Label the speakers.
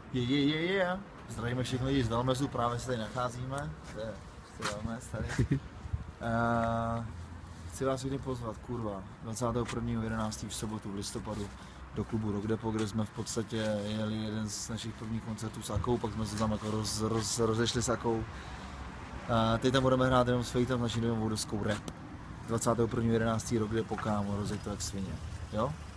Speaker 1: Zdravíme všechny lidi z Velmezu, právě se tady nacházíme. To je Velmez tady. Chci vás všechny pozvat, kurva, 21.11. v sobotu v listopadu do klubu Rock Depot, kde jsme v podstatě jeli jeden z našich prvních koncertů s Akou, pak jsme se tam jako rozešli s Akou. Teď tam budeme hrát jenom s Fejtem, naší novou deskou Rap. 21.11. Rock Depot, kámo, rozjeď to jak svině, jo?